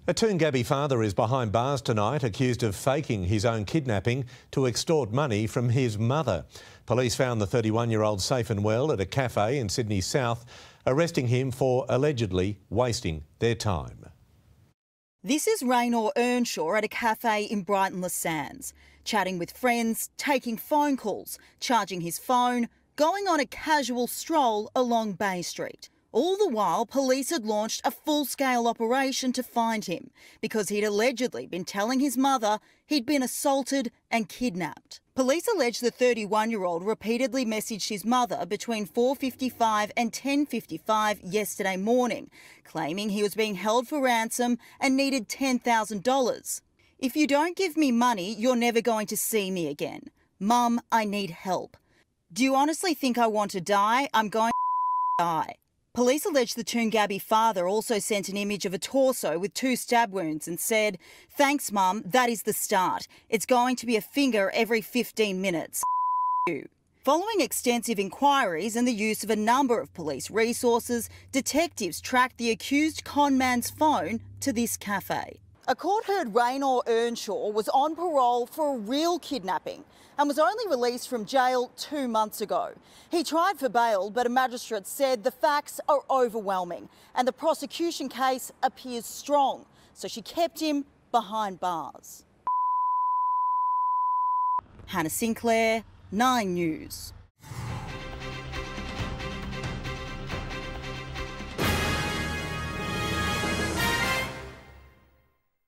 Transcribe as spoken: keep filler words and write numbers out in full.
A Toongabbie father is behind bars tonight, accused of faking his own kidnapping to extort money from his mother. Police found the thirty-one-year-old safe and well at a cafe in Sydney South, arresting him for allegedly wasting their time. This is Raynor Earnshaw at a cafe in Brighton Le Sands, chatting with friends, taking phone calls, charging his phone, going on a casual stroll along Bay Street. All the while, police had launched a full-scale operation to find him because he'd allegedly been telling his mother he'd been assaulted and kidnapped. Police allege the thirty-one-year-old repeatedly messaged his mother between four fifty-five and ten fifty-five yesterday morning, claiming he was being held for ransom and needed ten thousand dollars. "If you don't give me money, you're never going to see me again. Mum, I need help. Do you honestly think I want to die? I'm going to die." Police allege the Toongabbie father also sent an image of a torso with two stab wounds and said, "Thanks, Mum, that is the start. It's going to be a finger every fifteen minutes. You." Following extensive inquiries and the use of a number of police resources, detectives tracked the accused conman's phone to this cafe. A court heard Raynor Earnshaw was on parole for a real kidnapping and was only released from jail two months ago. He tried for bail, but a magistrate said the facts are overwhelming and the prosecution case appears strong, so she kept him behind bars. Hannah Sinclair, Nine News.